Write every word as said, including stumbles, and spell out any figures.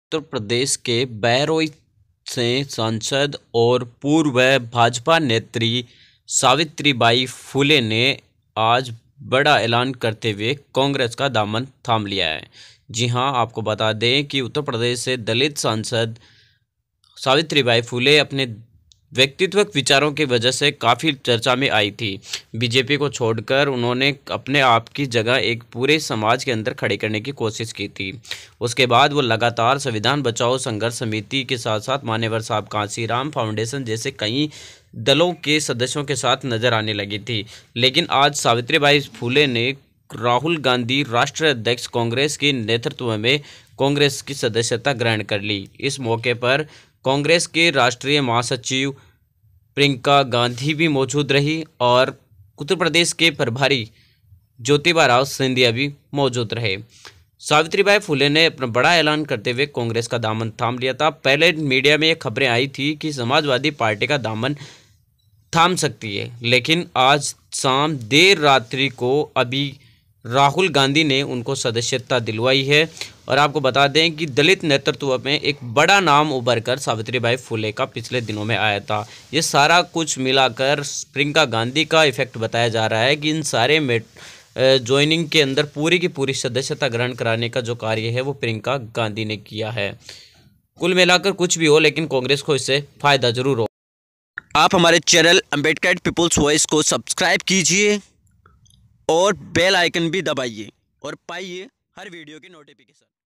उत्तर प्रदेश के बहरौई से सांसद और पूर्व भाजपा नेत्री सावित्रीबाई फुले ने आज बड़ा ऐलान करते हुए कांग्रेस का दामन थाम लिया है। जी हां, आपको बता दें कि उत्तर प्रदेश से दलित सांसद सावित्रीबाई फुले अपने व्यक्तित्व विचारों की वजह से काफ़ी चर्चा में आई थी। बीजेपी को छोड़कर उन्होंने अपने आप की जगह एक पूरे समाज के अंदर खड़े करने की कोशिश की थी। उसके बाद वो लगातार संविधान बचाओ संघर्ष समिति के साथ साथ मान्यवर साहब कांसीराम फाउंडेशन जैसे कई दलों के सदस्यों के साथ नजर आने लगी थी। लेकिन आज सावित्रीबाई फुले ने राहुल गांधी राष्ट्रीय अध्यक्ष कांग्रेस के नेतृत्व में कांग्रेस की सदस्यता ग्रहण कर ली। इस मौके पर कांग्रेस के राष्ट्रीय महासचिव प्रियंका गांधी भी मौजूद रही और उत्तर प्रदेश के प्रभारी ज्योतिबा राव सिंधिया भी मौजूद रहे। सावित्रीबाई फुले ने अपना बड़ा ऐलान करते हुए कांग्रेस का दामन थाम लिया था। पहले मीडिया में ये खबरें आई थी कि समाजवादी पार्टी का दामन थाम सकती है, लेकिन आज शाम देर रात्रि को अभी राहुल गांधी ने उनको सदस्यता दिलवाई है। और आपको बता दें कि दलित नेतृत्व में एक बड़ा नाम उभर कर सावित्रीबाई फुले का पिछले दिनों में आया था। ये सारा कुछ मिलाकर प्रियंका गांधी का इफेक्ट बताया जा रहा है कि इन सारे में ज्वाइनिंग के अंदर पूरी की पूरी सदस्यता ग्रहण कराने का जो कार्य है वो प्रियंका गांधी ने किया है। कुल मिलाकर कुछ भी हो, लेकिन कांग्रेस को इससे फायदा जरूर हो। आप हमारे चैनल अम्बेडकर पीपुल्स वॉइस को सब्सक्राइब कीजिए और बेल आइकन भी दबाइए और पाइए हर वीडियो की नोटिफिकेशन।